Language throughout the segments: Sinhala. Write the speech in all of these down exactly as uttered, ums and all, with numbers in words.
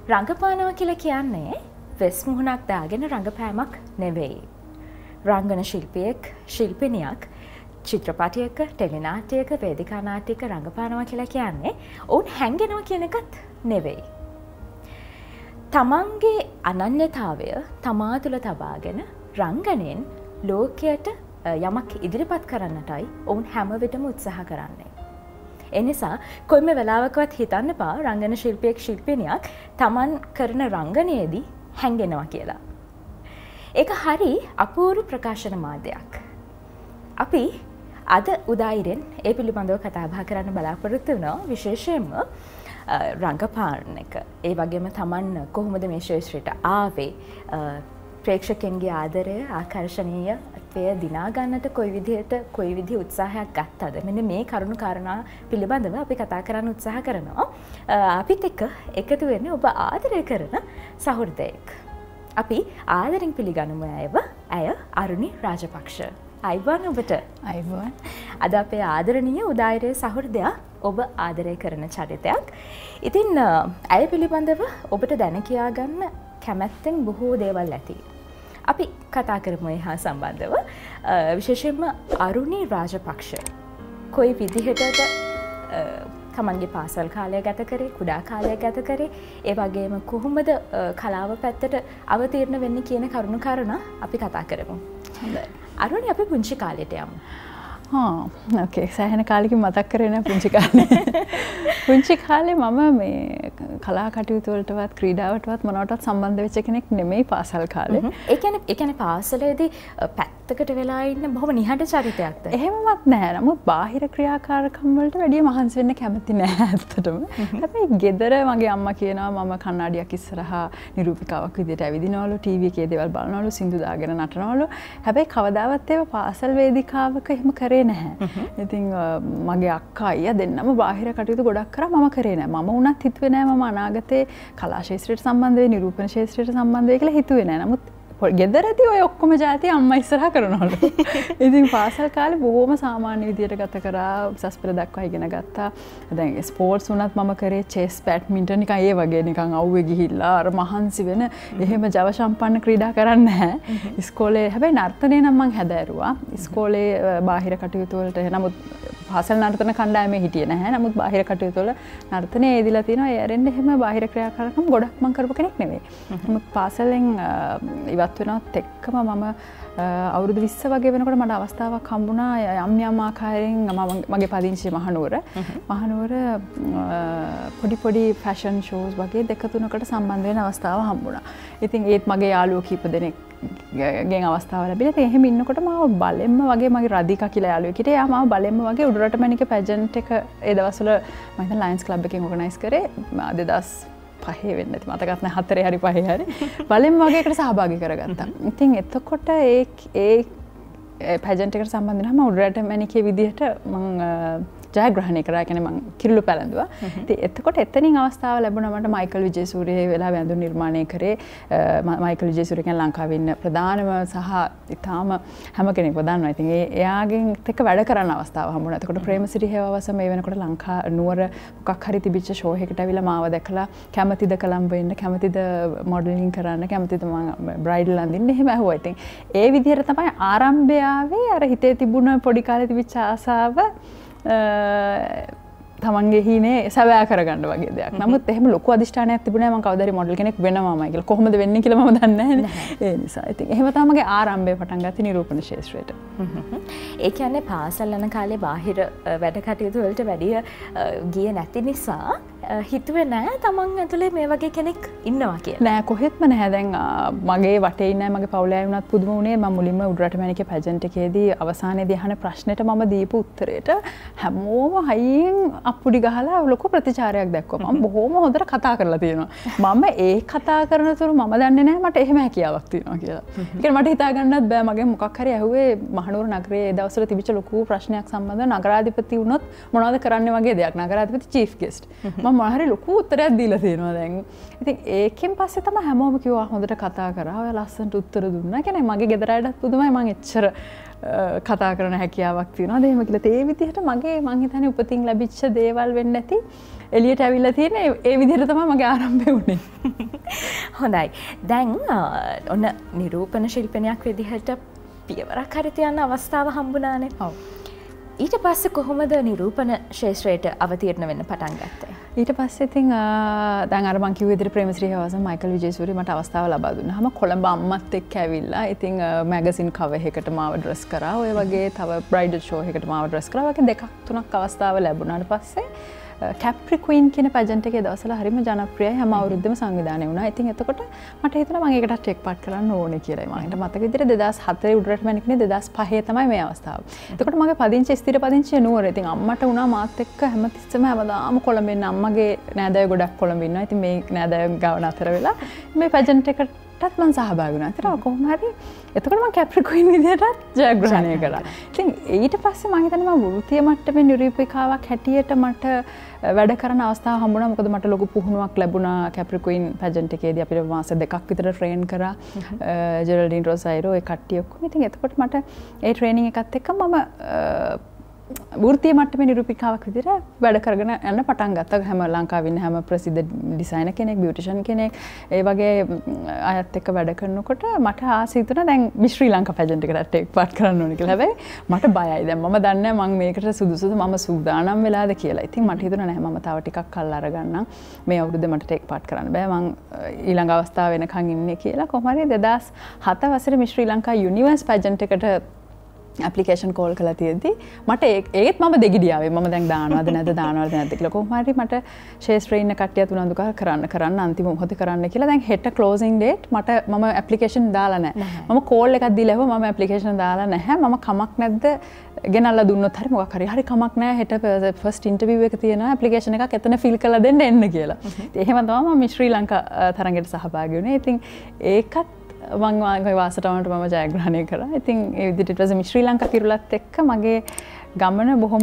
රංගපානවා කියලා කියන්නේ වෙස් මුහුණක් දාගෙන රංගපෑමක් නෙවෙයි. රංගන ශිල්පියෙක්, ශිල්පිනියක් චිත්‍රපටයක, ටෙලිනාට්‍යයක, වේදිකා නාට්‍යයක රංගපානවා කියලා කියන්නේ ඔවුන් හැංගෙනවා කියන එකත් නෙවෙයි. තමන්ගේ අනන්‍යතාවය තමා තුළ තබාගෙන රංගනයෙන් ලෝකයට යමක් ඉදිරිපත් කරන්නටයි ඔවුන් හැම විටම උත්සාහ කරන්නේ. එනිසා කොයිම වෙලාවකවත් හිතන්න එපා රංගන ශිල්පියෙක්, ශිල්පිනියක් තමන් කරන රංගනයේදී හැංගෙනවා කියලා. ඒක හරි අපූර්ව ප්‍රකාශන මාධ්‍යයක්. අපි අද උදායිරෙන් ඒ පිළිබඳව කතා බහ කරන්න බලාපොරොත්තු වෙනවා, විශේෂයෙන්ම රංගපාන එක. ඒ වගේම තමන් කොහොමද මේ ශාස්ත්‍රයට ආවේ, ප්‍රේක්ෂකයන්ගේ ආදරය, ආකර්ෂණීයත්වය දිනා ගන්නට කොයි විදිහට කොයි විදිහ උත්සාහයක් ගත්තද, මෙන්න මේ කරුණු කාරණා පිළිබඳව අපි කතා කරන්න උත්සාහ කරනවා. අපිත් එක්ක එකතු වෙන්නේ ඔබ ආදරය කරන සහෘදයෙක්. අපි ආදරෙන් පිළිගනිමු ඇයව. ඇය අරුණි රාජපක්ෂ. අයිබෝන් ඔබට. අයිබෝන්. අද අපේ ආදරණීය උදායිරේ සහෘදයා ඔබ ආදරය කරන චරිතයක්. ඉතින් ඇය පිළිබඳව ඔබට දැන කියා ගන්න කැමැත්තෙන් බොහෝ දේවල් ඇති. අපි කතා කරමු ඒ හා සම්බන්ධව. විශේෂයෙන්ම අරුණි රාජපක්ෂ කොයි විදිහටද තමන්ගේ පාසල් කාලය ගත කරේ, කුඩා කාලය ගත කරේ, ඒ වගේම කොහොමද කලාව පැත්තට අවතීර්ණ වෙන්නේ කියන කරුණු කාරණා අපි කතා කරමු. හොඳයි. අරුණි, අපි පුංචි කාලයට යමු. හා ඕකේ, සෑහෙන කාලෙකින් මතක් කරේ නෑ පුංචි කාලේ. පුංචි කාලේ මම මේ කලා කටයුතු වලටවත් ක්‍රීඩාවටවත් මොනවටවත් සම්බන්ධ වෙච්ච කෙනෙක් නෙමෙයි පාසල් කාලේ. ඒ කියන්නේ ඒ කියන්නේ පාසලේදී පැත්තකට වෙලා ඉන්න බොහොම නිහඬ චරිතයක්ද? එහෙමවත් නැහැ. නමුත් බාහිර ක්‍රියාකාරකම් වලට වැඩිය මහන්සි වෙන්න කැමති නැහැ ඇත්තටම. හැබැයි ගෙදර මගේ අම්මා කියනවා මම කණ්ණාඩියක් ඉස්සරහා නිරූපිකාවක් විදියට ඇවිදිනවලු, ටීවී එකේ දේවල් බලනවලු, සින්දු දාගෙන නටනවලු. හැබැයි කවදාවත් ඒව පාසල් වේදිකාවක එහෙම කරේ නැහැ. ඉතින් මගේ අක්කා අයියා දෙන්නම බාහිර කටයුතු ගොඩක් කරා, මම කරේ නැහැ. මම උනත් හිතුවේ නැහැ මම අනාගතේ කලා ශාස්ත්‍රයට සම්බන්ධ වෙයි, නිරූපණ ශාස්ත්‍රයට සම්බන්ධ වෙයි කියලා හිතුවේ නැහැ. නමුත් ගෙදරදී ඔය ඔක්කොම જાති අම්මා ඉස්සරහා කරනවලු. ඉතින් පාසල් කාලේ බොහොම සාමාන්‍ය විදියට ගත කරා, උසස් පෙළ දක්වා ඉගෙන ගත්තා. දැන් ස්පෝර්ට්ස් උනත් මම කරේ චෙස්, බැඩ්මින්ටන් නිකන් ඒ වගේ නිකන් අවුවේ ගිහිල්ලා අර මහන්සි වෙන එහෙම ජව සම්පන්න ක්‍රීඩා කරන්නේ නැහැ. ඉස්කෝලේ හැබැයි නර්තනය නම් මං හැදෑරුවා. ඉස්කෝලේ බාහිර කටයුතු වලට නමුත් පාසල් නර්තන කණ්ඩායමේ හිටියේ නැහැ. නමුත් බාහිර කටයුතු වල නර්තනයේ යෙදিলা තියෙනවා. ඒ ඇරෙන්න එහෙම බාහිර ක්‍රියාකාරකම් ගොඩක් මං කරපු කෙනෙක් නෙවෙයි. නමුත් පාසලෙන් ඉවත් වෙනවත් එක්කම මම අවුරුදු විස්ස වගේ වෙනකොට මට අවස්ථාවක් හම්බුණා යම් යම් ආකාරයෙන් මගේ පදිංචි මහනුවර මහනුවර පොඩි පොඩි ෆැෂන් ෂෝස් වගේ දෙක තුනකට සම්බන්ධ වෙන අවස්ථාව හම්බුණා. ඉතින් ඒත් මගේ යාළුවෝ කීප දෙනෙක් ගෙන් අවස්ථාව ලැබිලා. ඉතින් එහෙම ඉන්නකොට මාව බලෙන්ම වගේ මගේ රාධිකා කියලා යාළුවෙක් හිටියා. එයා මාව බලෙන්ම වගේ උඩරට මැණික පැජන්ට් එක ඒ දවස්වල මම හිතන ලයන්ස් ක්ලබ් එකෙන් ඕගනයිස් කරේ දෙදාස් පහේ වෙන්න ඇති, මතකත් නැහැ, හතරේ හරි පහේ හරි බලෙන්ම වගේ එකට සහභාගී කරගත්තා. ඉතින් එතකොට ඒ ඒ පැජන්ට් එකට සම්බන්ධ වෙනම උඩරට මැණිකේ විදිහට මම ජයග්‍රහණය කරා. කියන්නේ මම කිරුළු පැලඳුවා. ඉතින් එතකොට එතනින් අවස්ථාව ලැබුණා මට මයිකල් විජේසූරිය වෙලා වැඳුම් නිර්මාණය කරේ. මයිකල් විජේසූරිය කියන්නේ ලංකාවේ ඉන්න ප්‍රධානම සහ ඉතාම හැම කෙනෙක්ම දන්නවා. ඉතින් ඒ එයාගෙන් එක්ක වැඩ කරන්න අවස්ථාව හම්බුණා. එතකොට ප්‍රේමසිරි හේවාවස මේ වෙනකොට ලංකා නුවර මොකක් හරි තිබිච්ච ෂෝ එකකට ඇවිල්ලා මාව දැකලා කැමතිද කොළඹ වෙන්න, කැමතිද මොඩලින් කරන්න, කැමතිද මම බ්‍රයිඩල් අඳින්න එහෙම ඇහුවා. ඉතින් ඒ විදිහට තමයි ආරම්භය ආවේ. අර හිතේ තිබුණ පොඩි කාලේ තිබිච්ච ආසාව තමන්ගේ හීනේ සැබෑ කරගන්න වගේ දෙයක්. නමුත් එහෙම ලොකු අධිෂ්ඨානයක් තිබුණේ නැහැ මම කවදාරි මොඩල් කෙනෙක් වෙනවාමයි කියලා. කොහොමද වෙන්නේ කියලා මම දන්නේ නැහැ. ඒ නිසා ඉතින් එහෙම තමයි මගේ ආරම්භය පටන් ගත්තේ නිරූපණ ශාස්ත්‍රයට. ඒ කියන්නේ පාසල් යන කාලේ බාහිර වැඩ කටයුතු වලට වැඩිය ගියේ නැති නිසා හිතුවේ නෑ තමන් ඇතුලේ මේ වගේ කෙනෙක් ඉන්නවා කියලා. නෑ, කොහෙත්ම නැහැ. දැන් මගේ වටේ ඉන්න මගේ පවුලේ අය වුණත් පුදුම වුණේ. මම මුලින්ම උඩරට මැණිකේ පැජන්ට් එකේදී අවසානයේදී අහන ප්‍රශ්නෙට මම දීපු උත්තරේට හැමෝම හයියෙන් අප්පුඩි ගහලා ලොකු ප්‍රතිචාරයක් දැක්වුවා. මම බොහොම හොඳට කතා කරලා තියෙනවා. මම ඒ කතා කරන තුරු මම දන්නේ නැහැ මට එහෙම හැකියාවක් තියෙනවා කියලා. ඒ කියන්නේ මට හිතා ගන්නත් බෑ. මගෙන් මොකක් හරි ඇහුවේ මහනුවර නගරයේ ඒ දවස්වල තිබිච්ච ලොකු ප්‍රශ්නයක් සම්බන්ධව නගරාධිපති වුණොත් මොනවද කරන්නේ වගේ දෙයක්. නගරාධිපති චීෆ් ගෙස්ට්. මම මොන හරි ලොකු උත්තරයක් දීලා තියෙනවා දැන්. ඉතින් ඒකෙන් පස්සේ තමයි හැමෝම කිව්වා හොඳට කතා කරා. ඔය ලස්සනට උත්තර දුන්නා. කියන්නේ මගේ ගෙදර අයටත් පුදුමයි මම එච්චර කතා කරන හැකියාවක් තියෙනවා. එහෙම කියලා ඒ විදිහට මගේ මං හිතන්නේ උපතින් ලැබිච්ච දේවල් වෙන්නේ නැති එළියට ඇවිල්ලා තියෙන ඒ විදිහට තමයි මගේ ආරම්භය වුණේ. හොඳයි. දැන් ඔන්න නිරූපණ ශිල්පිනියක් විදිහට පියවරක් හරි තියන්න අවස්ථාව හම්බුණානේ. ඔව්. ඊට පස්සේ කොහොමද නිරූපණ ශාස්ත්‍රයට අවතීර්ණ වෙන්න පටන් ගත්තේ? ඊට පස්සේ ඉතින් දැන් අර මං කිව්ව විදිහට ප්‍රේමශ්‍රී හවස මයිකල් විජේසූරිය මට අවස්ථාව ලබා දුන්නාම කොළඹ අම්මත් එක්ක ඇවිල්ලා ඉතින් මැගසින් කවර් එකකට මාව ඩ්‍රෙස් කරා. ඔය වගේ තව බ්‍රයිඩල් ෂෝ එකකට මාව ඩ්‍රෙස් කරා. වගේ දෙකක් තුනක් අවස්ථාව ලැබුණාට පස්සේ කැප්‍රික්වීන් කියන පැජන්ට් එකේ දවස්වල හරිම ජනප්‍රියයි. හැම අවුරුද්දෙම සංවිධානය වුණා. ඉතින් එතකොට මට හිතුණා මම ඒකට ටේක් පාර්ට් කරන්න ඕනේ කියලා. මම හිත මතක විදිහට දෙදාස් හතරේ උඩරට මැනිකනේ දෙදාස් පහේ තමයි මේ අවස්ථාව. එතකොට මගේ පදිංචි ස්ථිර පදිංචිය නුවර. ඉතින් අම්මට වුණා මාත් එක්ක හැමතිස්සෙම හැමදාම කොළඹ ඉන්න අම්මගේ නෑදෑයෝ ගොඩක් කොළඹ ඉන්නවා. ඉතින් මේ නෑදෑයෝ ගාව නතර වෙලා මේ පැජන්ට් එකටත් මම සහභාගී වුණා. ඒතර කොහොම හරි එතකොට මම කැප්‍රික්වීන් විදිහටත් ජයග්‍රහණය කරා. ඉතින් ඊට පස්සේ මම හිතන්නේ මම වෘත්තීය මට්ටමේ නිරූපිකාවක් හැටියට මට වැඩ කරන අවස්ථාව හම්බුණා. මොකද මට ලොකු පුහුණුවක් ලැබුණා කැප්‍රික්වීන් පැජන්ට් එකේදී අපිට මාස දෙකක් විතර ට්‍රේන් කරා. ජෙරල්ඩින් රොසයිරෝ ඒ කට්ටිය ඔක්කොම. ඉතින් එතකොට මට ඒ ට්‍රේනින් එකත් එක්ක මම වෘත්තීය මට්ටමේ නිරූපිකාවක් විදිහට වැඩ කරගෙන යන්න පටන් ගත්තා. හැම ලංකාවේ ඉන්න හැම ප්‍රසිද්ධ ඩිසයිනර් කෙනෙක්, බියුටිෂන් කෙනෙක් ඒ වගේ අයත් එක්ක වැඩ කරනකොට මට ආසයි තුන දැන් මිස් ශ්‍රී ලංකා පැජන්ට් එකට ටේක් පාර්ට් කරන්න ඕනේ කියලා. හැබැයි මට බයයි. දැන් මම දන්නේ මම මේකට සුදුසුද මම සූදානම් වෙලාද කියලා. ඉතින් මට හිතුණා නෑ මම තව ටිකක් කල් අරගන්නම්. මේ අවුරුද්දේ මට ටේක් පාර්ට් කරන්න බෑ. මං ඊළඟ අවස්ථාව වෙනකන් ඉන්නේ කියලා. කොහොම හරි දෙදාස් හත වසරේ miss Sri Lanka universe pageant එකට ඇප්ලිකේෂන් කෝල් කළා තියෙද්දි මට ඒත් මම දෙගිඩියාවේ මම දැන් දානවද නැද්ද දානවද නැද්ද කියලා කොහොම හරි මට ශාස්ත්‍රයේ ඉන්න කට්ටියත් උනන්දු කරන්න කරන්න අන්තිම මොහොතේ කරන්න කියලා දැන් හෙට ක්ලෝසින් ඩේට් මට මම ඇප්ලිකේෂන් දාලා නැහැ මම කෝල් එකක් දීලා මම ඇප්ලිකේෂන් දාලා නැහැ මම කමක් නැද්ද ගෙනල්ලා දුන්නොත් හරි මොකක් හරි හරි කමක් නැහැ හෙට ෆස්ට් ඉන්ටර්විව් එක තියෙනවා ඇප්ලිකේෂන් එකක් එතන ෆිල් කරලා දෙන්න එන්න කියලා. ඉතින් එහෙම තමයි මම ශ්‍රී ලංකා තරඟයට සහභාගී වුණේ. ඉතින් ඒකත් මං වාගේ වාසටමට මම ජයග්‍රහණය කරා. ඉතින් ඒ විදිහට ඊට පස්සේ ශ්‍රී ලංකා කිරුලත් එක්ක මගේ ගමන බොහොම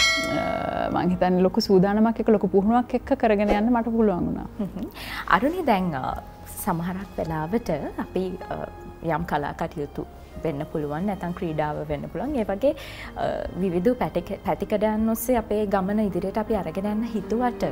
මං හිතන්නේ ලොකු සූදානමක් එක්ක ලොකු පුහුණුවක් එක්ක කරගෙන යන්න මට පුළුවන් වුණා. අරුණි දැන් සමහරක් වෙලාවට අපි යම් කලා කටයුතු වෙන්න පුළුවන් නැත්නම් ක්‍රීඩාව වෙන්න පුළුවන්. ඒ වගේ විවිධ පැතිකඩයන් ඔස්සේ අපේ ගමන ඉදිරියට අපි අරගෙන යන්න හිතුවට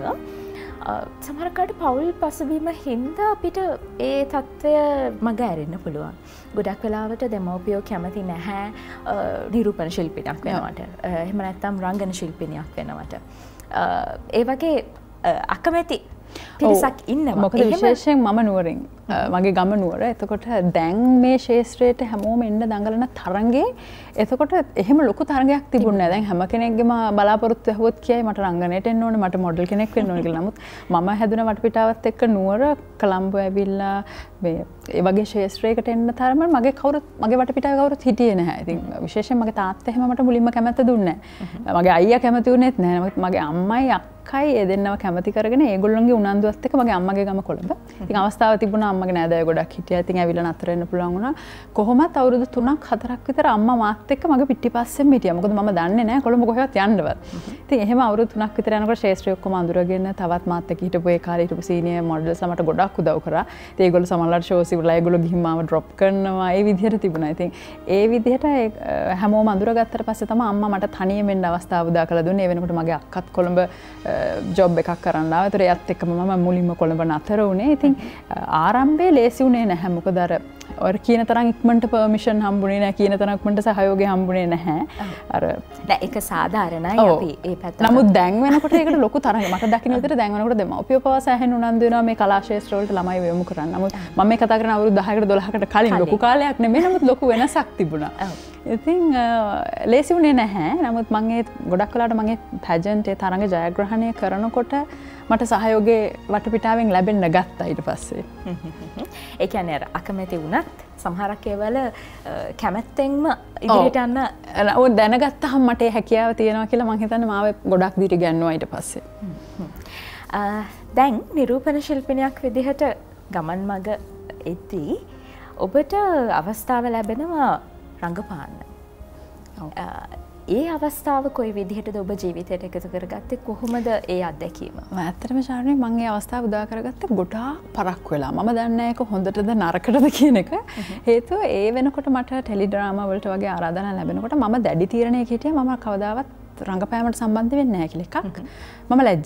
සමහරකට පවුල් පසුබිම හින්දා අපිට ඒ තත්ත්වය මග ඇරෙන්න පුළුවන්. ගොඩක් වෙලාවට දෙමව්පියෝ කැමති නැහැ නිරූපණ ශිල්පිනියක් වෙනවට. එහෙම නැත්නම් රංගන ශිල්පිනියක් වෙනවට. ඒ වගේ අකමැති පිරිසක් ඉන්නවා. මොකද විශේෂයෙන් මම නුවරින් මගේ ගම නුවර. එතකොට දැන් මේ ශාස්ත්‍රයට හැමෝම එන්න දඟලන තරඟේ එතකොට එහෙම ලොකු තරඟයක් තිබුණේ නැහැ. දැන් හැම කෙනෙක්ගේම බලාපොරොත්තු ඇහුවොත් කියයි මට රංගනයට එන්න ඕනේ, මට මොඩල් කෙනෙක් වෙන්න ඕනේ කියලා. නමුත් මම හැදුන වටපිටාවත් එක්ක නුවර කොළඹ ඇවිල්ලා මේ ඒ වගේ ශාස්ත්‍රයකට එන්න තරම මගේ කවුරුත් මගේ වටපිටාවේ කවුරුත් හිටියේ නැහැ. ඉතින් විශේෂයෙන් මගේ තාත්තා එහෙම මට මුලින්ම කැමැත්ත දුන්නේ නැහැ. මගේ අයියා කැමති වුණෙත් නැහැ. නමුත් මගේ අම්මයි අක්කයි ඒ දෙන්නව කැමති කරගෙන ඒගොල්ලන්ගේ උනන්දුවත් එක්ක මගේ අම්මගේ ගම කොළඹ. ඉතින් අවස්ථාව තිබුණා අම්මගේ නෑදෑයෝ ගොඩක් හිටියා. ඉතින් ඇවිල්ලා නතර වෙන්න පුළුවන් වුණා. කොහොමත් අවුරුදු තුනක් හතරක් විතර අම්මා මාත් එක්ක මගේ පිටිපස්සෙන් හිටියා. මොකද මම දන්නේ නැහැ කොළඹ කොහෙවත් යන්නවත්. ඉතින් එහෙම අවුරුදු තුනක් විතර යනකොට ශාස්ත්‍රය ඔක්කොම අඳුරගෙන තවත් මාත් එක්ක හිටපු ඒ කාලේ හිටපු සීනියර් මොඩල්ස් මට ගොඩක් උදව් කරා. ඉතින් ඒගොල්ලෝ සමහරවිට ෂෝස් ඉවරලා ඒගොල්ලෝ ගිහින් මාව ඩ්‍රොප් කරනවා. ඒ විදිහට තිබුණා. ඉතින් ඒ විදිහට හැමෝම අඳුරගත්තට පස්සේ තමයි අම්මා මට තනියම එන්න අවස්ථාව උදා කරලා දුන්නේ. ඒ වෙනකොට මගේ අක්කත් කොළඹ ජොබ් එකක් කරන්න ආවා. ඒතර එයත් එක්කම මම මුලින්ම කොළඹ නතර වුණේ. ඉතින් ආරම්භයේ ලේසි වුණේ නැහැ. මොකද අර ඔය කියන තරම් ඉක්මනට පර්මිෂන් හම්බුනේ නැහැ. කියන තරම් ඉක්මනට සහයෝගය හම්බුනේ නැහැ. අර නෑ ඒක සාධාරණයි අපි ඒ පැත්ත. නමුත් දැන් වෙනකොට ඒකට ලොකු තරඟ මට දකින්න විතර දැන් වෙනකොට දෙමව්පියෝ පවා සෑහෙන උනන්දු වෙනවා මේ කලා ශාස්ත්‍ර වලට ළමයි යොමු කරන්න. නමුත් මම මේ කතා කරන අවුරුදු දහයකට දොළහකට කලින් ලොකු කාලයක් නෙමෙයි. නමුත් ලොකු වෙනසක් තිබුණා. ඉතින් ලේසි වුණේ නැහැ. නමුත් මම ඒ ගොඩක් වෙලාවට මම ඒ පැජන්ට් ඒ තරඟ ජයග්‍රහණය කරනකොට මට සහයෝගයේ වටපිටාවෙන් ලැබෙන්න ගත්තා ඊට පස්සේ. ඒ කියන්නේ අර අකමැති වුණත් සමහරක් ඒවල කැමැත්තෙන්ම ඉදිරියට යන්න ඔව් දැනගත්තාම මට ඒ හැකියාව තියෙනවා කියලා මම හිතන්නේ මාව ගොඩක් දිට ගන්නවා ඊට පස්සේ. දැන් නිරූපණ ශිල්පිනියක් විදිහට ගමන් මග එද්දී ඔබට අවස්ථාව ලැබෙනවා රංගපාන්න. ඒ අවස්ථාව කොයි විදිහටද ඔබ ජීවිතයට එකතු කරගත්තේ කොහොමද ඒ අත්දැකීම? ඇත්තටම ශාරණී මම ඒ අවස්ථාව උදා කරගත්තේ ගොඩාක් පරක් වෙලා. මම දන්නේ නැහැ ඒක හොඳටද නරකටද කියන එක. හේතුව ඒ වෙනකොට මට ටෙලි ඩ්‍රාමා වලට වගේ ආරාධනා ලැබෙනකොට මම දැඩි තීරණයක හිටියා මම කවදාවත් රංගපෑමට සම්බන්ධ වෙන්නේ නැහැ කියලා එකක්. මම ලැජ්ජයි.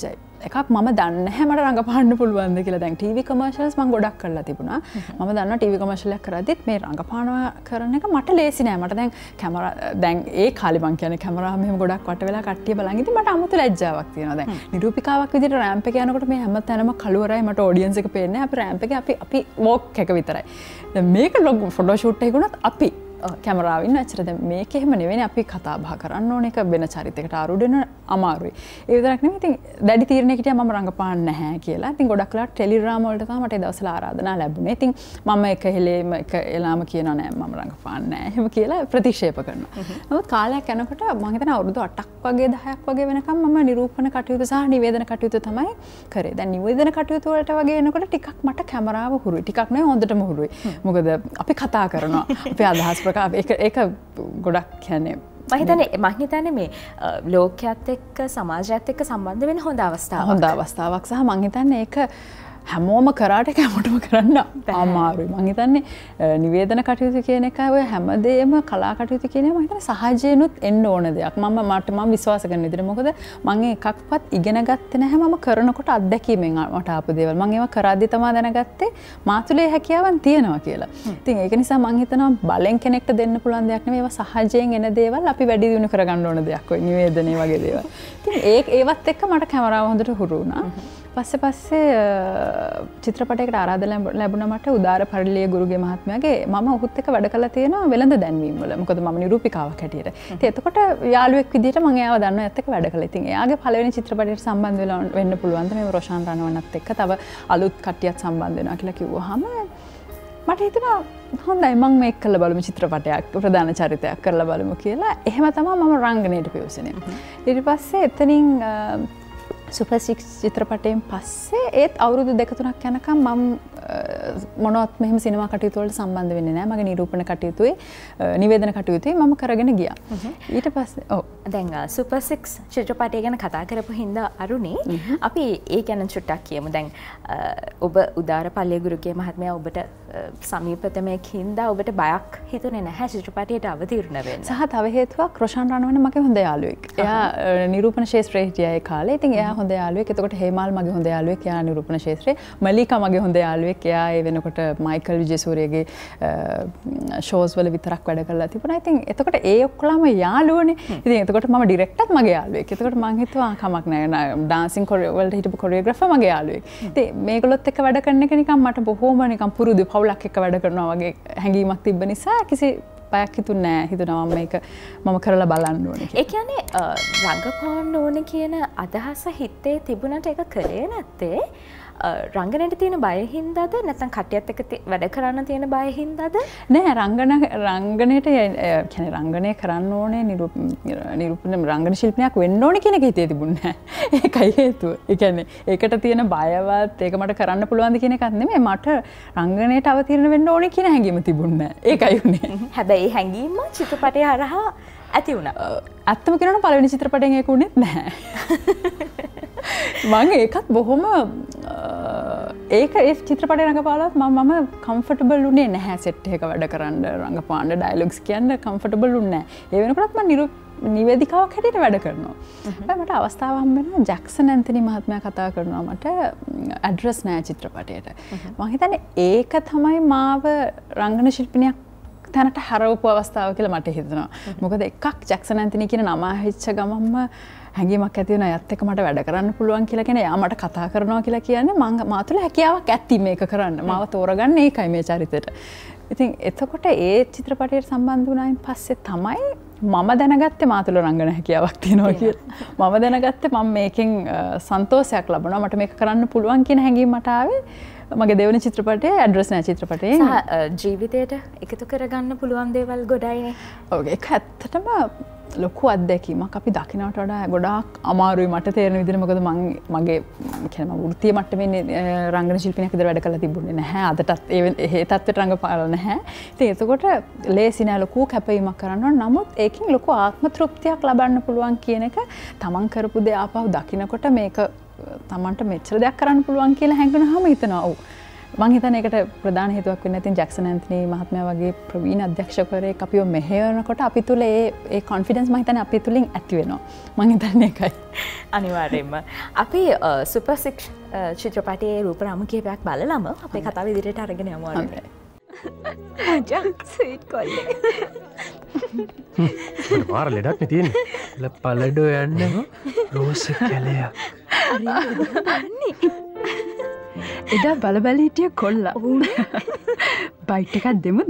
එකක් මම දන්නේ නැහැ මට රංගපාන්න පුළුවන්ද කියලා. දැන් ටීවී කමර්ෂල්ස් මම ගොඩක් කරලා තිබුණා. මම දන්නවා ටීවී කමර්ෂල් එකක් කරද්දිත් මේ රංගපානවා කරන එක මට ලේසි නෑ. මට දැන් කැමරා දැන් ඒ කාලේ මං කියන්නේ කැමරාව මෙහෙම ගොඩක් වට වෙලා කට්ටිය බලන් ඉතින් මට අමුතු ලැජ්ජාවක් තියෙනවා. දැන් නිරූපිකාවක් විදිහට රෑම්ප් එකේ යනකොට මේ හැම තැනම කළුවරයි මට ඔඩියන්ස් එක පේන්නේ නැහැ. අපි රෑම්ප් එකේ අපි අපි වොක් එක විතරයි. දැන් මේක ලොග් ෆොටෝ ෂූට් එකකුණත් අපි කැමරාව ඉන්න ඇච්චර දැන් මේක එහෙම නෙවෙයි අපි කතා බහ කරන්න ඕන එක වෙන චරිතයකට ආරූඪ වෙන අමාරුයි. ඒ විතරක් නෙවෙයි ඉතින් දැඩි තීරණයකට හිටියා මම රංගපාන්නේ නැහැ කියලා. ඉතින් ගොඩක් වෙලාවට ටෙලිග්‍රාම් වලට තමයි මට ඒ දවස්වල ආරාධනා ලැබුණේ. ඉතින් මම එක හෙලේම එක එලාම කියනවා නෑ මම රංගපාන්නේ නැහැ එහෙම කියලා ප්‍රතික්ෂේප කරනවා. නමුත් කාලයක් යනකොට මම හිතන්නේ අවුරුදු අටක් වගේ දහයක් වගේ වෙනකම් මම නිරූපණ කටයුතු සහ නිවේදන කටයුතු තමයි කරේ. දැන් නිවේදන කටයුතු වලට වගේ එනකොට ටිකක් මට කැමරාව හුරුයි. ටිකක් නෙවෙයි හොඳටම හුරුයි. මොකද අපි කතා කරනවා. අපි අදහස් ඒක ඒක ගොඩක් කියන්නේ මම හිතන්නේ මම හිතන්නේ මේ ලෝකයේත් එක්ක සමාජයත් එක්ක සම්බන්ධ වෙන හොඳ අවස්ථාවක්. හොඳ අවස්ථාවක් සහ මම හිතන්නේ ඒක හැමෝම කරාට කැමටම කරන්න අමාරුයි. මම හිතන්නේ නිවේදන කටයුතු කියන එක ඔය හැමදේම කලා කටයුතු කියන එක මම හිතන්නේ සහජයෙන්ුත් එන්න ඕන දෙයක්. මම මට මම විශ්වාස කරන විදිහට මොකද මම එකක්වත් ඉගෙන ගත්තේ නැහැ. මම කරනකොට අත්දැකීමෙන් මට ආපු දේවල්. මම ඒවා කරද්දි තමයි දැනගත්තේ මා තුලේ හැකියාවන් තියෙනවා කියලා. ඉතින් ඒක නිසා මම හිතනවා බලෙන් කෙනෙක්ට දෙන්න පුළුවන් දෙයක් නෙමෙයි. ඒවා සහජයෙන් එන දේවල් අපි වැඩි දියුණු කරගන්න ඕන දෙයක්. ඔය නිවේදනයේ වගේ දේවල්. ඉතින් ඒ ඒවත් එක්ක මට කැමරාව හොඳට හුරු වුණා. පස්සේ පස්සේ චිත්‍රපටයකට ආරාධනා ලැබුණා මට උදාර පරිලිය ගුරුගේ මහත්මයාගේ මම ඔහුත් එක්ක වැඩ කරලා තියෙනවා වෙළඳ දැන්වීම වල. මොකද මම නිරූපිකාවක් හැටියට. ඉතින් එතකොට යාළුවෙක් විදිහට මම එයාව දන්නවා ඒත් එක්ක වැඩ කළා. ඉතින් එයාගේ පළවෙනි චිත්‍රපටයට සම්බන්ධ වෙලා වෙන්න පුළුවන් ද මේ රොෂාන් රණවනත් එක්ක තව අලුත් කට්ටියක් සම්බන්ධ වෙනවා කියලා කිව්වහම මට හිතුණා හොඳයි මම මේක කරලා බලමු චිත්‍රපටයක් ප්‍රධාන චරිතයක් කරලා බලමු කියලා. එහෙම තමයි මම රංගනයට පිවිසෙන්නේ. ඊට පස්සේ එතනින් සුපර් සික්ස් චිත්‍රපටයෙන් පස්සේ ඒත් අවුරුදු දෙක තුනක් යනකම් මම මොනවත් මෙහෙම සිනමා කටයුතු වලට සම්බන්ධ වෙන්නේ නැහැ. මගේ නිරූපණ කටයුතුයි නිවේදන කටයුතුයි මම කරගෙන ගියා. ඊට පස්සේ ඔව් දැන් සුපර් සික්ස් චිත්‍රපටය ගැන කතා කරපු හින්දා අරුණි අපි ඒ ගැන චුට්ටක් කියමු. දැන් ඔබ උදාර පල්ලේ ගුරුගේ මහත්මයා ඔබට සමීපතමෙක් හින්දා ඔබට බයක් හිතුනේ නැහැ චිත්‍රපටයට අවතීර්ණ වෙන්න. සහ තව හේතුවක් රොෂාන් රණවන මගේ හොඳ යාළුවෙක්. එයා නිරූපණ ශාස්ත්‍රයේ හිටියා ඒ කාලේ. ඉතින් එයා හොඳ යාළුවෙක්. එතකොට හේමාල් මගේ හොඳ යාළුවෙක්. එයා නිරූපණ ශාස්ත්‍රයේ. මලිකා මගේ හොඳ යාළුවෙක්. එයා ඒ වෙනකොට මයිකල් විජේසූරියගේ ෂෝස් වල විතරක් වැඩ කරලා තිබුණා. ඉතින් එතකොට ඒ ඔක්කොලම යාළුවනේ. ඉතින් එතකොට මම ඩිරෙක්ටර්ත් මගේ යාළුවෙක්. එතකොට මං හිතුවා කමක් නැහැ. ඩාන්සින් කොරියෝ වලට හිටපු කොරියෝග්‍රාෆර් මගේ යාළුවෙක්. ඉතින් මේගොල්ලොත් එක්ක වැඩ කරන එක නිකන් මට බොහොම නිකන් පුරුදු පවුලක් එක්ක වැඩ කරනවා වගේ හැඟීමක් තිබ්බ නිසා කිසි බයක් හිතුන්නේ නැහැ. හිතුණා මම මේක මම කරලා බලන්න ඕනේ කියලා. ඒ කියන්නේ රංගපාන්න ඕනේ කියන අදහස හිතේ තිබුණට ඒක කරේ නැත්තේ රංගනයට තියෙන බය හින්දාද නැත්නම් කට්ටියත් එක්ක වැඩ කරන්න තියෙන බය හින්දාද? නෑ රංගන රංගනයට කියන්නේ රංගනය කරන්න ඕනේ නිරූපණ රංගන ශිල්පිනියක් වෙන්න ඕනේ කියන එක හිතේ තිබුණේ නෑ. ඒකයි හේතුව. ඒ කියන්නේ ඒකට තියෙන බයවත් ඒක මට කරන්න පුළුවන්ද කියන එකත් නෙමෙයි මට රංගනයට අවතීර්ණ වෙන්න ඕනේ කියන හැඟීම තිබුණේ නෑ. ඒකයි උනේ. හැබැයි ඒ හැඟීම චිත්‍රපටය හරහා ඇති වුණා. ඇත්තම කියනවනම් පළවෙනි චිත්‍රපටයෙන් ඒක උනේත් නැහැ. මම ඒකත් බොහොම ඒක ඒ චිත්‍රපටේ රඟපාලවත් මම මම කම්ෆර්ටබල් උනේ නැහැ සෙට් එක වැඩ කරන්න රඟපාන්න ඩයලොග්ස් කියන්න කම්ෆර්ටබල් උන්නේ නැහැ. ඒ වෙනකොටත් මම නිවේදිකාවක් හැටියට වැඩ කරනවා. හැබැයි මට අවස්ථාවක් හම්බ වෙනවා ජැක්සන් ඇන්තනි මහත්මයා කතා කරනවා මට ඇඩ්‍රස් නැහැ චිත්‍රපටයට. මම හිතන්නේ ඒක තමයි මාව රංගන ශිල්පිනියක් තැනට හරවපු අවස්ථාව කියලා මට හිතෙනවා. මොකද එකක් ජැක්සන් ඇන්තනි කියන නම ඇහිච්ච ගමන්ම හැඟීමක් ඇති වෙනවා යත් එක මට වැඩ කරන්න පුළුවන් කියලා කියන එයා මට කතා කරනවා කියලා කියන්නේ මම මා තුළ හැකියාවක් ඇති මේක කරන්න. මාව තෝරගන්න ඒකයි මේ චරිතෙට. ඉතින් එතකොට ඒ චිත්‍රපටයට සම්බන්ධ වුණායින් පස්සේ තමයි මම දැනගත්තේ මා තුළ රංගන හැකියාවක් තියෙනවා කියලා. මම දැනගත්තේ මම මේකෙන් සන්තෝෂයක් ලබනවා මට මේක කරන්න පුළුවන් කියන හැඟීම මට ආවේ මගේ දෙවන චිත්‍රපටයේ ඇඩ්‍රස් නැහැ චිත්‍රපටයේ සහ ජීවිතයට එකතු කරගන්න පුළුවන් දේවල් ගොඩයිනේ. ඔව් ඒක ඇත්තටම ලොකු අත්දැකීමක් අපි දකින්නට වඩා ගොඩාක් අමාරුයි මට තේරෙන විදිහට මොකද මම මගේ කියන්නේ මම වෘත්තීය මට්ටමේ රංගන ශිල්පිනියක් විදිහට වැඩ කරලා තිබුණේ නැහැ අදටත් ඒ ඒ තත්ත්වයට රංගපාලා නැහැ. ඉතින් එතකොට ලේසි නෑ ලොකු කැපවීමක් කරන්න ඕන. නමුත් ඒකෙන් ලොකු ආත්ම තෘප්තියක් ලබන්න පුළුවන් කියන එක තමන් කරපු දේ ආපහු දකින්නකොට මේක තමන්ට මෙච්චර දෙයක් කරන්න පුළුවන් කියලා හැඟුණාම හිතනවා ඔව් මං හිතන්නේ ඒකට ප්‍රධාන හේතුවක් වෙන්න ඉතින් ජැක්සන් ඇන්තනි මහත්මයා වගේ ප්‍රවීණ අධ්‍යක්ෂකවරයෙක් අපිව මෙහෙයනකොට අපි තුල ඒ ඒ කොන්ෆිඩන්ස් මං හිතන්නේ අපේ තුලින් ඇති වෙනවා. මං හිතන්නේ ඒකයි. අනිවාර්යයෙන්ම. අපි සුපර් සික්ස් චිත්‍රපටයේ රූප රාමු කිහිපයක් බලලම අපේ කතාව ඉදිරියට අරගෙන යමු අනේ. ජක් ස්වීට් කොල්ලේ. මාර ලෙඩක් නේ තියෙන්නේ. ල පළඩෝ යන්න රෝස කැලයක්. එදා බල බල හිටිය කොල්ලා. බයිට් එකක් දෙමුද?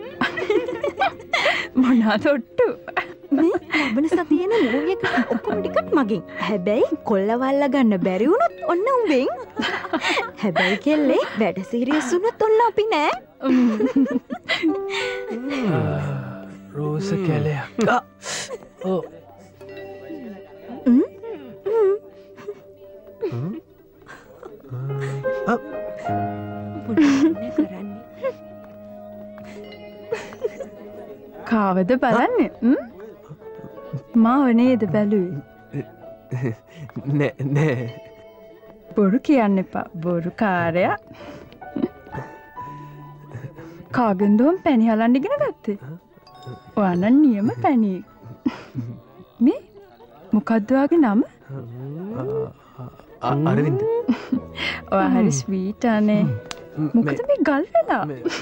මොනවාද ඔට්ටු? මේ ලබන සතියේන මූවි එක ඔක්කොම ටිකක් මගෙන්. හැබැයි කොල්ලවල්ල ගන්න බැරි වුණොත් ඔන්න උඹෙන්. හැබැයි කෙල්ලේ වැඩ සීරියස් වුණොත් ඔන්න අපි නෑ. රෝස කැලයක්. ඔව්. කාවද බලන්නේ? මාව නේද බැලුවේ? නෑ නෑ. බොරු කියන්න එපා. බොරු කාරයා. කාගෙන්දෝම් පැණි හලන්න ඉගෙන ගත්තේ? ඔයාලා නියම පැණි. මේ මොකද්ද ඔයාගේ නම? අරවින්ද. ඔයා හරි ස්වීට් අනේ. මොකද මේ ගල් වෙලා?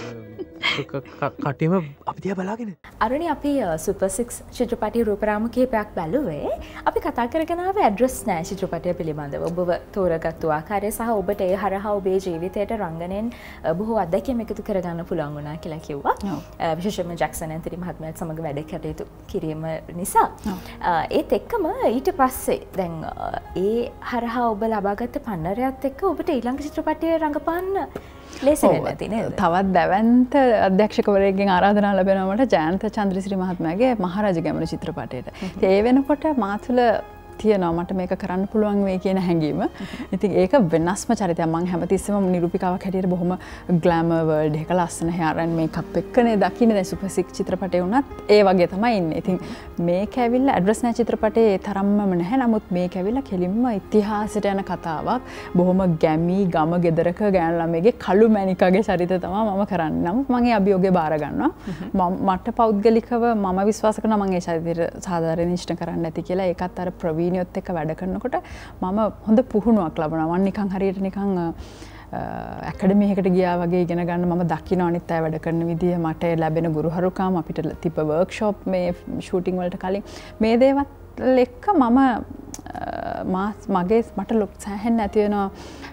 කටේම අපි දිහා බලාගෙන. අරුණි අපි සුපර් සික්ස් චිත්‍රපටයේ රූප රාමු කිහිපයක් බැලුවේ. අපි කතා කරගෙන ආවේ ඇඩ්‍රස් නෑ චිත්‍රපටය පිළිබඳව. ඔබව තෝරගත්තු ආකාරය සහ ඔබට ඒ හරහා ඔබේ ජීවිතයට රංගනයෙන් බොහෝ අත්දැකීම් එකතු කරගන්න පුළුවන් වුණා කියලා කිව්වා. විශේෂයෙන්ම ජැක්සන් ඇන්තනි මහත්මයාත් සමග වැඩ කටයුතු කිරීම නිසා. ඒත් එක්කම ඊට පස්සේ දැන් ඒ හරහා ඔබ ලබාගත් පන්නරයත් එක්ක ඔබට ඊළඟ චිත්‍රපටයේ රඟපාන්න ලේසි වෙන්නේ නැති නේද? තවත් දැවන්ත අධ්‍යක්ෂකවරයෙක්ගෙන් ආරාධනා ලැබෙනවා මට ජයන්ත චන්ද්‍රසිරි මහත්මයාගේ මහරජ ගැමුණු චිත්‍රපටයට. ඉතින් ඒ වෙනකොට මා තුළ තියෙනවා මට මේක කරන්න පුළුවන් වෙයි කියන හැඟීම. ඉතින් ඒක වෙනස්ම චරිතයක්. මම හැමතිස්සෙම නිරූපිකාවක් හැටියට බොහොම ග්ලැමර් වර්ල්ඩ් එක ලස්සන hair and makeup එක්කනේ දකින්නේ. දැන් සුපර් සික්ස් චිත්‍රපටේ වුණත් ඒ වගේ තමයි ඉන්නේ. ඉතින් මේක ඇවිල්ලා ඇඩ්‍රස් නෑ චිත්‍රපටේ ඒ තරම්ම නැහැ. නමුත් මේක ඇවිල්ලා කෙලින්ම ඉතිහාසයට යන කතාවක්. බොහොම ගැමි ගම ගෙදරක ගෑනු ළමයිගේ කළු මැණිකගේ චරිතය තමයි මම කරන්නේ. නමුත් මම ඒ අභියෝගය බාර ගන්නවා. මට පෞද්ගලිකව මම විශ්වාස කරනවා මම ඒ චරිතයට සාධාරණ ඉෂ්ට කරන්න නැති කියලා. ඒකත් අර ප්‍රවීණ ත් එක්ක වැඩ කරනකොට මම හොඳ පුහුණුවක් ලබනවා. මම නිකන් හරියට නිකන් ඇකඩමි එකකට ගියා වගේ ඉගෙන ගන්න මම දකින්න අනිත් අය වැඩ කරන විදිය මට ලැබෙන ගුරුහරුකම් අපිට තිබ්බ වර්ක්ෂොප් මේ ෂූටින් වලට කලින් මේ දේවල් එක්ක මම මගේ මට ලොක් සෑහෙන්න ඇති වෙනවා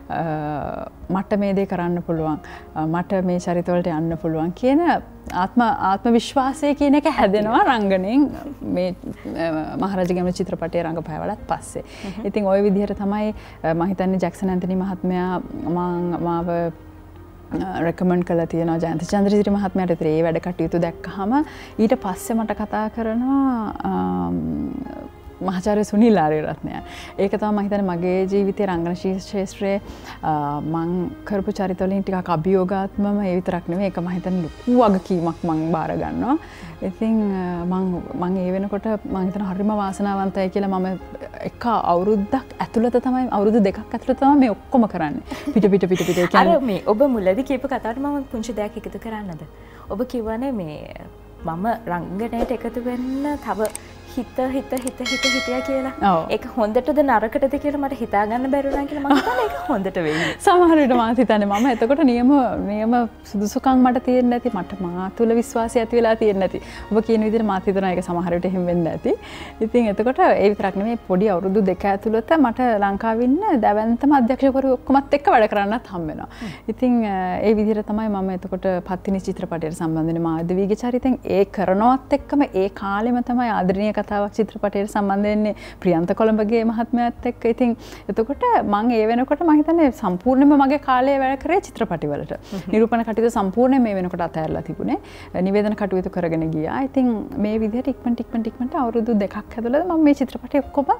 මට මේ දේ කරන්න පුළුවන් මට මේ චරිතවලට යන්න පුළුවන් කියන ආත්ම ආත්ම විශ්වාසය කියන එක හැදෙනවා රංගනයෙන් මේ මහරජ ගැමුණු චිත්‍රපටයේ රංගපෑවලත් පස්සේ. ඉතින් ওই විදිහට තමයි මම හිතන්නේ ජැක්සන් ඇන්තනි මහත්මයා මම මාව රෙකමන්ඩ් කළා තියෙනවා ජයන්ත චන්ද්‍රසිරි මහත්මයාට. ඒතර ඒ වැඩ කටයුතු දැක්කහම ඊට පස්සේ මට කතා කරනවා මහාචාර්ය සුනිල් ආරියරත්නයන්. ඒක තමයි මම හිතන්නේ මගේ ජීවිතේ රංගන ශාස්ත්‍රයේ මම කරපු චරිතවලින් ටිකක් අභියෝගාත්මකම ඒ විතරක් නෙමෙයි ඒක මම හිතන්නේ ලොකු වගකීමක් මම බාර ගන්නවා. ඉතින් මම මම ඒ වෙනකොට මම හිතන හරිම වාසනාවන්තයි කියලා මම එක අවුරුද්දක් ඇතුළත තමයි අවුරුදු දෙකක් ඇතුළත තමයි මේ ඔක්කොම කරන්නේ. පිට පිට පිට පිට කියන්නේ අර මේ ඔබ මුලදී කියපු කතාවට මම පුංචි දෙයක් එකතු කරන්නද? ඔබ කිව්වනේ මේ මම රංගනයට එකතු වෙන්න තව හිත හිත හිත හිත හිටියා කියලා. ඒක හොඳටද නරකටද කියලා මට හිතා ගන්න බැරි වුණා කියලා මම හිතන්නේ ඒක හොඳට වෙයි. සමහර විට මම හිතන්නේ මම එතකොට නියම නියම සුදුසුකම් මට තියෙන්නේ නැති මට මා තුල විශ්වාසය ඇති වෙලා තියෙන්නේ නැති. ඔබ කියන විදිහට මාත් හිතනවා ඒක සමහර විට එහෙම වෙන්නේ නැති. ඉතින් එතකොට ඒ විතරක් නෙමෙයි පොඩි අවුරුදු දෙක ඇතුළත මට ලංකාවේ ඉන්න දැවැන්තම අධ්‍යක්ෂකවරු ඔක්කොමත් එක්ක වැඩ කරන්නත් හම් වෙනවා. ඉතින් ඒ විදිහට තමයි මම එතකොට පත්තිනි චිත්‍රපටයට සම්බන්ධ වෙන්නේ මාධවීගේ චරිතෙන් ඒ කරනවත් එක්කම ඒ කාලෙම තමයි ආදරණීය කතාවක් චිත්‍රපටයට සම්බන්ධ වෙන්නේ ප්‍රියන්ත කොළඹගේ මහත්මයාත් එක්ක. ඉතින් එතකොට මම ඒ වෙනකොට මම හිතන්නේ සම්පූර්ණයෙන්ම මගේ කාලය වැඩ කරේ චිත්‍රපටිවලට. නිරූපණ කටයුතු සම්පූර්ණයෙන් මේ වෙනකොට අතහැරලා තිබුණේ. නිවේදන කටයුතු කරගෙන ගියා. ඉතින් මේ විදිහට ඉක්මනට ඉක්මනට ඉක්මනට අවුරුදු දෙකක් ඇතුළත මම මේ චිත්‍රපටය ඔක්කොම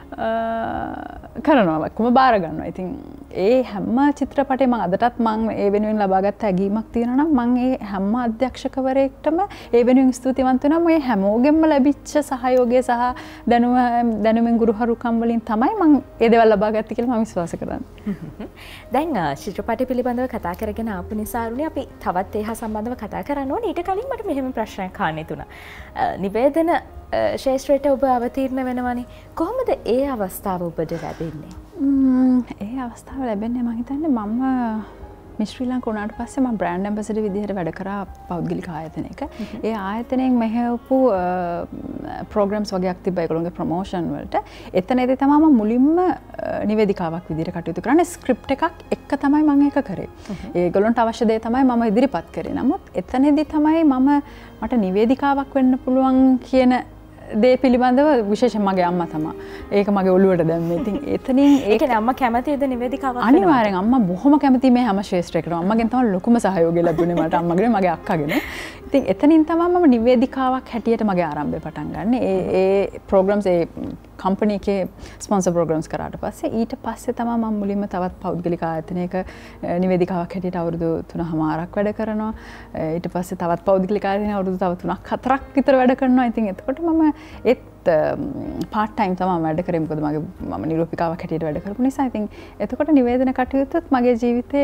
කරනවා ඔක්කොම බාර ගන්නවා. ඉතින් ඒ හැම චිත්‍රපටේ මම අදටත් මම ඒ වෙනුවෙන් ලබාගත් ඇගීමක් තියෙනවා නම් මම ඒ හැම අධ්‍යක්ෂකවරයෙක්ටම ඒ වෙනුවෙන් ස්තුතිවන්ත වෙනවා. මේ හැමෝගෙම ලැබිච්ච සහයෝගය සහ දැනුම දැනුමින් ගුරුහරුකම් වලින් තමයි මම ඒ දේවල් ලබාගත්තේ කියලා මම විශ්වාස කරන්නේ. දැන් චිත්‍රපටය පිළිබඳව කතා කරගෙන ආපු නිසා අරුණි අපි තවත් ඒ හා සම්බන්ධව කතා කරන්න ඕනේ. ඊට කලින් මට මෙහෙම ප්‍රශ්නයක් අහන්න තුණා. නිවේදන ශේෂ්ත්‍රයට ඔබ අවතීර්ණ වෙනවනේ. කොහොමද ඒ අවස්ථාව ඔබට ලැබෙන්නේ? ඒ අවස්ථාව ලැබෙන්නේ මම හිතන්නේ මම මිස් ශ්‍රී ලංකා උනාට පස්සේ මම බ්‍රෑන්ඩ් ඇම්බැසඩර් විදිහට වැඩ කරා පෞද්ගලික ආයතනයක. ඒ ආයතනයෙන් මෙහෙවපු ප්‍රෝග්‍රෑම්ස් වගේක් තිබ්බා ඒගොල්ලෝගේ ප්‍රොමෝෂන් වලට. එතනදී තමයි මම මුලින්ම නිවේදිකාවක් විදිහට කටයුතු කරන්නේ. ස්ක්‍රිප්ට් එකක් එක්ක තමයි මම ඒක කරේ. ඒගොල්ලන්ට අවශ්‍ය දේ තමයි මම ඉදිරිපත් කරේ. නමුත් එතනදී තමයි මම මට නිවේදිකාවක් වෙන්න පුළුවන් කියන දේ පිළිබඳව විශේෂයෙන් මගේ අම්මා තමයි. ඒක මගේ ඔළුවට දැම්මේ. ඉතින් එතනින් ඒ කියන්නේ අම්මා කැමතිද නිවේදිකාවක් වෙන්න? අනිවාර්යෙන් අම්මා බොහොම කැමති මේ හැම ශේෂ්ත්‍රයකටම. අම්මගෙන් තමයි ලොකුම සහයෝගය ලැබුණේ මට අම්මගෙන් මගේ අක්කාගෙන්. ඉතින් එතනින් තමයි මම නිවේදිකාවක් හැටියට මගේ ආරම්භය පටන් ගන්න. ඒ ඒ ප්‍රෝග්‍රෑම්ස් ඒ කම්පැනි එකේ ස්පොන්සර් ප්‍රෝග්‍රෑම්ස් කරාට පස්සේ ඊට පස්සේ තමයි මම මුලින්ම තවත් පෞද්ගලික ආයතනයක නිවේදිකාවක් හැටියට අවුරුදු තුනමාරක් වැඩ කරනවා. ඊට පස්සේ තවත් පෞද්ගලික ආයතනයක අවුරුදු තව තුනක් හතරක් විතර වැඩ කරනවා. ඉතින් එතකොට මම ඒත් පාර්ට් ටයිම් තමයි වැඩ කරේ. මොකද මගේ මම නිරූපිකාවක් හැටියට වැඩ කරපු නිසා. ඉතින් එතකොට නිවේදන කටයුත්තත් මගේ ජීවිතේ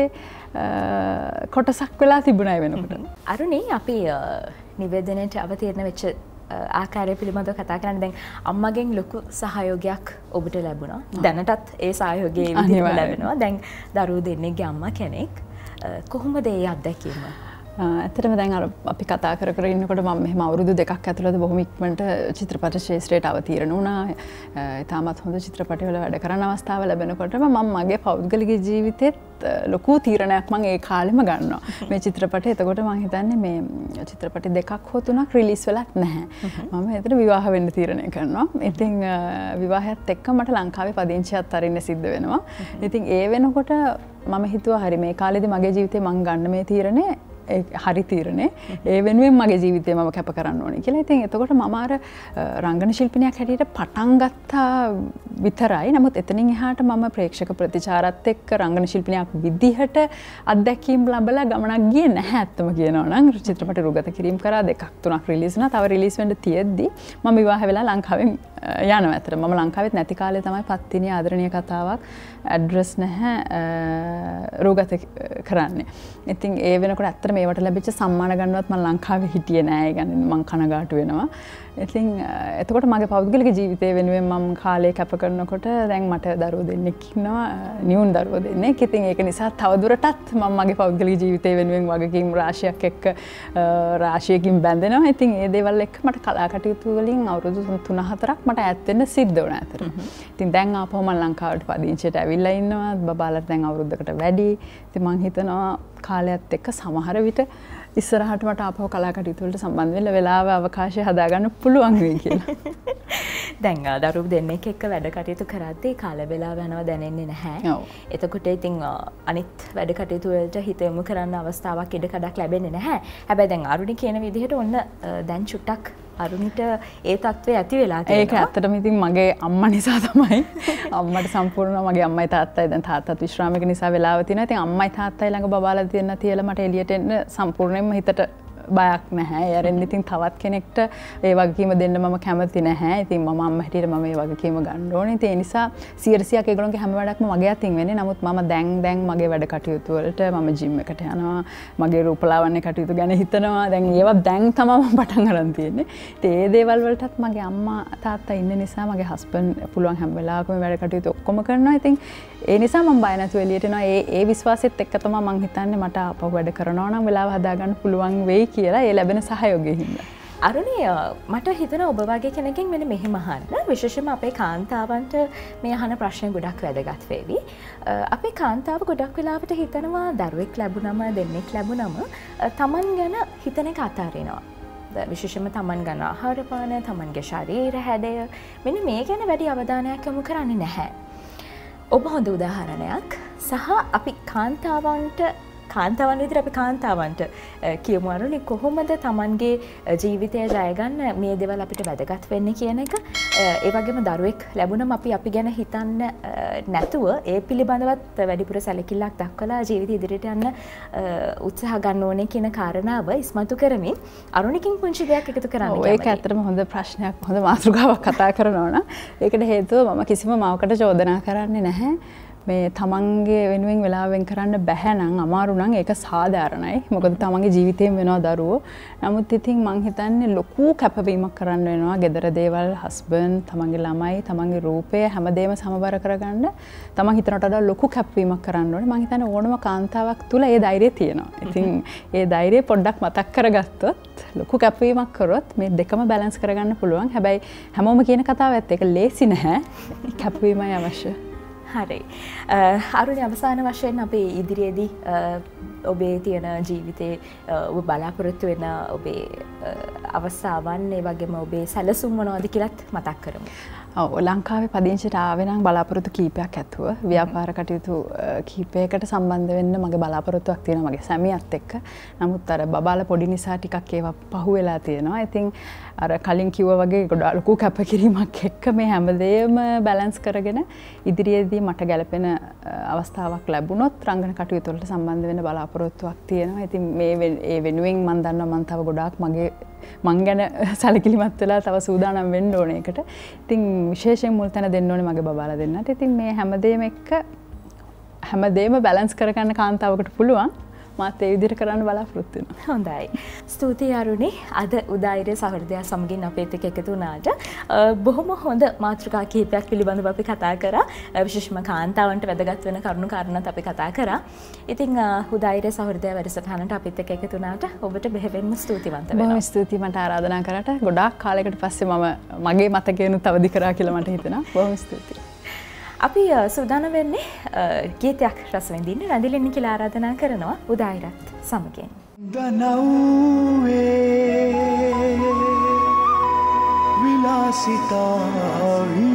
කොටසක් වෙලා තිබුණා ඒ වෙනකොට. අරුණි අපි නිවේදනයට අවතීර්ණ වෙච්ච ආකාරය පිළිබඳව කතා කරන්න. දැන් අම්මගෙන් ලොකු සහයෝගයක් ඔබට ලැබුණා. දැනටත් ඒ සහයෝගය ඒ විදිහට ලැබෙනවා. දැන් දරුවෝ දෙන්නෙක්ගේ අම්මා කෙනෙක්. කොහොමද ඒ අත්දැකීම? ඇත්තටම දැන් අර අපි කතා කර කර ඉන්නකොට මම මෙහෙම අවුරුදු දෙකක් ඇතුළත බොහොම ඉක්මනට චිත්‍රපට ශාස්ත්‍රයට අවතීර්ණ වුණා. ඊටමත් හොඳ චිත්‍රපටවල වැඩ කරන අවස්ථාව ලැබෙනකොටම මම මගේ පෞද්ගලික ජීවිතෙත් ලොකු තීරණයක් මම ඒ කාලෙම ගන්නවා. මේ චිත්‍රපටය එතකොට මම හිතන්නේ මේ චිත්‍රපට දෙකක් හෝ තුනක් රිලීස් වෙලක් නැහැ. මම එතන විවාහ වෙන්න තීරණය කරනවා. ඉතින් විවාහයත් එක්ක මට ලංකාවේ පදිංචියත් අරින්න සිද්ධ වෙනවා. ඉතින් ඒ වෙනකොට මම හිතුවා හරි මේ කාලේදී මගේ ජීවිතේ මම ගන්න මේ තීරණය හරි තීරණේ. ඒ වෙනුවෙන් මගේ ජීවිතේ මම කැප කරන්න ඕනේ කියලා. ඉතින් එතකොට මම අර රංගන ශිල්පිනියක් හැටියට පටන් ගත්තා විතරයි. නමුත් එතනින් එහාට මම ප්‍රේක්ෂක ප්‍රතිචාරත් එක්ක රංගන ශිල්පිනියක් විදිහට අත්දැකීම් ලැබලා ගමනක් ගියේ නැහැ ඇත්තම කියනවා නම්. චිත්‍රපට රුගත කිරීම කරා දෙකක් තුනක් රිලීස් වුණා. තව රිලීස් වෙන්න තියෙද්දි මම විවාහ වෙලා ලංකාවෙන් යනවා. ඇත්තට මම ලංකාවෙත් නැති කාලේ තමයි පත්තිනි ආදරණීය කතාවක් ඇඩ්‍රස් නැහැ රුගත කරන්නේ. ඉතින් ඒ වෙනකොට ඇත්තට මේවට ලැබිච්ච සම්මාන ගන්නවත් මම ලංකාවේ හිටියේ නෑ. ඒ කියන්නේ මම කනගාටු වෙනවා. ඉතින් එතකොට මගේ පෞද්ගලික ජීවිතය වෙනුවෙන් මම කාලය කැප කරනකොට දැන් මට දරුවෝ දෙන්නෙක් ඉන්නවා. නියුන් දරුවෝ දෙන්නෙක්. ඉතින් ඒක නිසා තවදුරටත් මම මගේ පෞද්ගලික ජීවිතය වෙනුවෙන් වගකීම් රාශියක් එක්ක රාශියකින් බැඳෙනවා. ඉතින් ඒ දේවල් එක්ක මට කලා කටයුතු වලින් අවුරුදු තුන හතරක් මට ඈත් වෙන්න සිද්ධ වුණා අතර. ඉතින් දැන් ආපහු මම ලංකාවට පදිංචියට ඇවිල්ලා ඉන්නවා. බබාලට දැන් අවුරුද්දකට වැඩි. ඉතින් මම හිතනවා කාලයත් එක්ක සමහර විට ඉස්සරහට මට ආපහු කලා කටයුතු වලට සම්බන්ධ වෙන්න වෙලාව අවකාශය හදාගන්න පුළුවන් වෙයි කියලා. දැන් දරුවෝ දෙන්නෙක් එක්ක වැඩ කටයුතු කරද්දී කාල වේලාව යනවා දැනෙන්නේ නැහැ. ඔව්. එතකොට ඉතින් අනිත් වැඩ කටයුතු වලට හිත යොමු කරන්න අවස්ථාවක් ඉඩ කඩක් ලැබෙන්නේ නැහැ. හැබැයි දැන් අරුණි කියන විදිහට ඔන්න දැන් චුට්ටක් අරුණිට ඒ තත්ත්වය ඇති වෙලා තියෙනවා. ඒක ඇත්තටම ඉතින් මගේ අම්මා නිසා තමයි. අම්මට සම්පූර්ණව මගේ අම්මයි තාත්තයි දැන් තාත්තත් විශ්‍රාමික නිසා වෙලාව තියෙනවා. ඉතින් අම්මයි තාත්තයි ළඟ බබාලා දෙන්න තියලා මට එළියට එන්න සම්පූර්ණයෙන්ම හිතට බයක් නැහැ. යරෙන් ඉතින් තවත් කෙනෙක්ට ඒ වගකීම දෙන්න මම කැමති නැහැ. ඉතින් මම අම්මා හැටියට මම ඒ වගකීම ගන්න ඕනේ. ඒ නිසා සියයට ඒගොල්ලන්ගේ හැම වැඩක්ම මගේ අතින් වෙන්නේ. නමුත් මම දැන් දැන් මගේ වැඩ කටයුතු වලට මම ජිම් එකට යනවා. මගේ රූපලාවන්‍ය කටයුතු ගැන හිතනවා. දැන් ඒවා දැන් තමයි මම පටන් ගන්න තියෙන්නේ. ඉතින් ඒ දේවල් වලටත් මගේ අම්මා තාත්තා ඉන්න නිසා මගේ හස්බන්ඩ් පුළුවන් හැම වෙලාවකම වැඩ කටයුතු ඔක්කොම කරනවා. ඉතින් ඒ නිසා මම බය නැතුව එළියට එනවා. ඒ ඒ විශ්වාසෙත් එක්ක තමයි මම හිතන්නේ මට ආපහු වැඩ කරනවා නම් වෙලාව හදාගන්න පුළුවන් වෙයි කියලා ඒ ලැබෙන සහයෝගය හින්දා. අරුණි මට හිතෙනවා ඔබ වගේ කෙනකින් මෙන්න මෙහෙම අහන්න. විශේෂයෙන්ම අපේ කාන්තාවන්ට මේ අහන ප්‍රශ්න ගොඩක් වැදගත් වේවි. අපේ කාන්තාව ගොඩක් වෙලාවට හිතනවා දරුවෙක් ලැබුණම දෙන්නෙක් ලැබුණම තමන් ගැන හිතන එක අතාරිනවා. විශේෂයෙන්ම තමන් ගන්න ආහාර පාන, තමන්ගේ ශරීර හැඩය මෙන්න මේ ගැන වැඩි අවධානයක් යොමු කරන්නේ නැහැ. ඔබ හොඳ උදාහරණයක්. සහ අපි කාන්තාවන්ට කාන්තාවන් විදිහට අපි කාන්තාවන්ට කියමු අරුණි කොහොමද Tamanගේ ජීවිතය ජය ගන්න මේ දේවල් අපිට වැදගත් වෙන්නේ කියන එක ඒ වගේම දරුවෙක් ලැබුණම අපි අපි ගැන හිතන්න නැතුව ඒ පිළිබඳවත් වැඩිපුර සැලකිල්ලක් දක්වලා ජීවිතය ඉදිරියට යන්න උත්සාහ ගන්න ඕනේ කියන කාරණාව ඉස්මතු කරමින් අරුණිකින් පුංචි දෙයක් එකතු කරන්න කැමතියි. ඒක ඇත්තටම හොඳ ප්‍රශ්නයක් හොඳ මාතෘකාවක් කතා කරනවා නම් ඒකට හේතුව මම කිසිම මාවකට චෝදනා කරන්නේ නැහැ. මේ තමන්ගේ වෙනුවෙන් වෙලාවෙන් කරන්න බැහැ නම් අමාරු නම් ඒක සාධාරණයි. මොකද තමන්ගේ ජීවිතේම වෙනවා දරුවෝ. නමුත් ඉතින් මං හිතන්නේ ලොකු කැපවීමක් කරන්න වෙනවා. ගෙදර දේවල්, හස්බන්ඩ්, තමන්ගේ ළමයි, තමන්ගේ රූපය හැමදේම සමබර කරගන්න තමන් හිතනට වඩා ලොකු කැපවීමක් කරන්න ඕනේ. මං හිතන්නේ ඕනම කාන්තාවක් තුල ඒ ධෛර්යය තියෙනවා. ඉතින් ඒ ධෛර්යය පොඩ්ඩක් මතක් කරගත්තොත් ලොකු කැපවීමක් කරොත් මේ දෙකම බැලන්ස් කරගන්න පුළුවන්. හැබැයි හැමෝම කියන කතාව ඇත්ත. ඒක ලේසි නැහැ. කැපවීමයි අවශ්‍ය. හරි. අරුණි අවසාන වශයෙන් අපි ඉදිරියේදී ඔබේ තියෙන ජීවිතේ ඔබ බලාපොරොත්තු වෙන ඔබේ අවස්ථාවන් ඒ වගේම ඔබේ සැලසුම් මොනවද කියලාත් මතක් කරමු. ඔව් ලංකාවේ පදිංචිට ආවේ නම් බලාපොරොත්තු කීපයක් ඇතුව ව්‍යාපාර කටයුතු කීපයකට සම්බන්ධ වෙන්න මගේ බලාපොරොත්තුවක් තියෙනවා මගේ සැමියාත් එක්ක. නමුත් අර බබාලා පොඩි නිසා ටිකක් ඒවා පහු වෙලා තියෙනවා. ඉතින් අර කලින් කිව්වා වගේ ගොඩාක් ලොකු කැපකිරීමක් එක්ක මේ හැමදේම බැලන්ස් කරගෙන ඉදිරියේදී මට ගැළපෙන අවස්ථාවක් ලැබුණොත් රංගන කටයුතු වලට සම්බන්ධ වෙන්න බලාපොරොත්තුවක් තියෙනවා. ඉතින් මේ ඒ වෙනුවෙන් මම දන්නවා මම තව ගොඩාක් මගේ මං ගැන සැලකිලිමත් වෙලා තව සූදානම් වෙන්න ඕන එකට. ඉතින් විශේෂයෙන් මුල් තැන දෙන්න ඕනේ මගේ බබාලා දෙන්නට. ඉතින් මේ හැමදේම එක්ක හැමදේම බැලන්ස් කරගන්න කාන්තාවකට පුළුවන්. මාත් ඒ විදිහට කරන්න බලාපොරොත්තු වෙනවා. හොඳයි. ස්තුතියි අරුණි. අද උදායිරේ සහෘදයා සමගින් අපේත් එක්ක එකතු වුණාට බොහොම හොඳ මාතෘකා කිහිපයක් පිළිබඳව අපි කතා කරා. විශේෂයෙන්ම කාන්තාවන්ට වැදගත් වෙන කරුණු කාරණාත් අපි කතා කරා. ඉතින් උදායිරේ සහෘදයා වැඩසටහනට අපිත් එක්ක එකතු වුණාට ඔබට බෙහෙවින්ම ස්තුතිවන්ත වෙනවා. බොහොම ස්තුතියි මට ආරාධනා කරාට. ගොඩාක් කාලයකට පස්සේ මම මගේ මතකයනුත් අවදි කරා කියලා මට හිතෙනවා. බොහොම ස්තුතියි. අපි සූදානම් වෙන්නේ ගීතයක් රස විඳින්න රැඳිලෙන්න කියලා ආරාධනා කරනවා උදායිරත් සමගින්. දනව්වේ විලාසිතාවි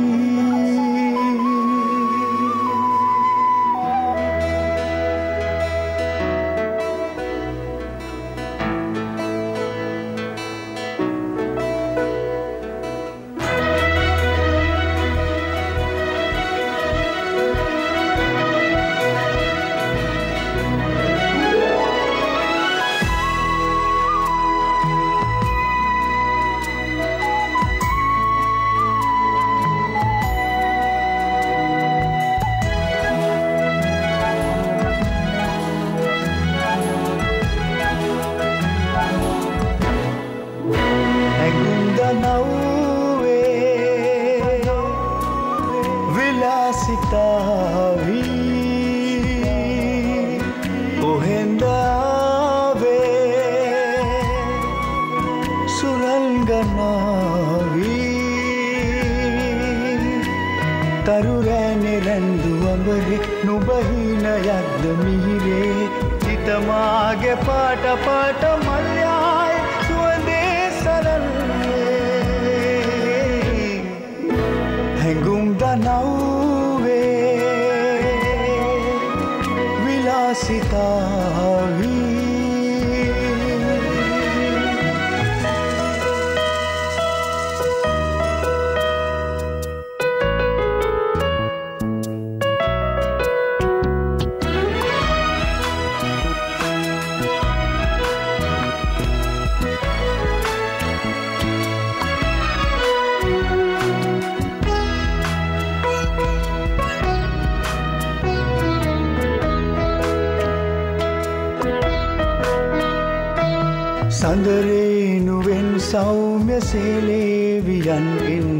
සඳරේනුවෙන් සෞම්‍ය සේලේවියන් ඉන්න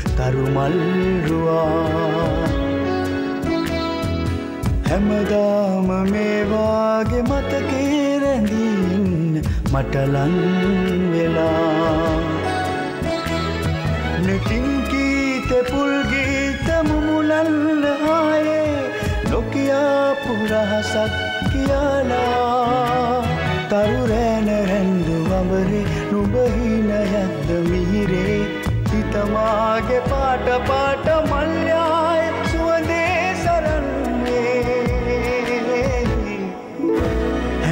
තරුමල්රුවා හැමදාම මේවාගේ මතකේ රැඳීන්න මටලන් වෙලා නෙතින් ගීත පුල් ගීත මුමුලන්න ආයේ නොකියා පුරහසක් කියලා තරුරෑන රැන්දු වඹරේ නුබහින යද්ද මිහිරේ හිතමාගේ පාට පාට මල්යාය සුවඳේ සරන්නේ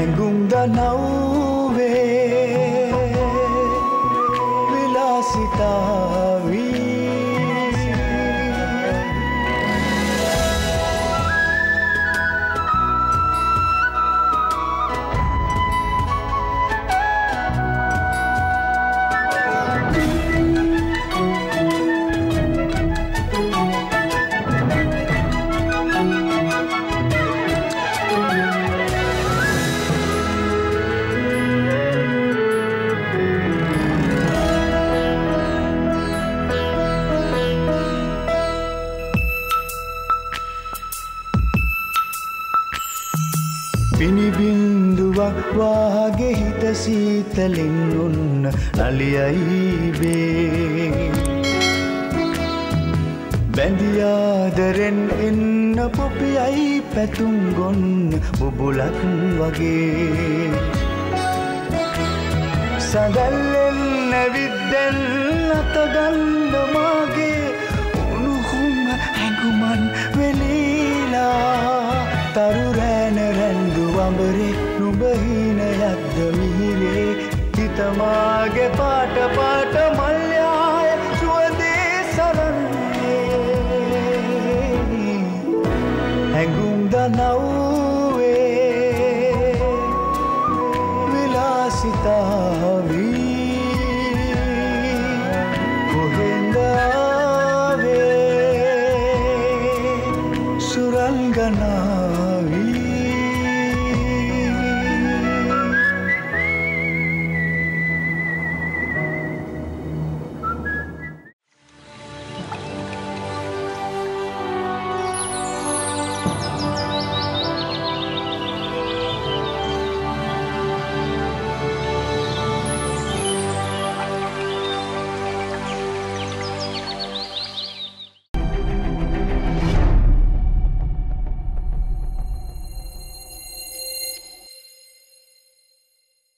නව්වේ විලාසිතාවී පිනිබින්දුවක් වාගේ හිත සීතලින් උන්න නලියයි බේ බැඳියාදරෙන් එන්න පොපියයි පැතුම් ගොන්න බුබුලක් වගේ සඳල්ලෙන් නැවිද්දැන් අතගන්න මාගේ උණුහුම හැඟුමන් වෙලීලා තරුරෑන රැන්දු අඹරේ නුඹහිනයක්ද මිහිරේ හිතමාගේ පාට පාට මල්යාය සුවදේ සරන්නේ හැඟුම් දනව්වේ විලාසිතාවී කොහෙන්දාවේ සුරංගනා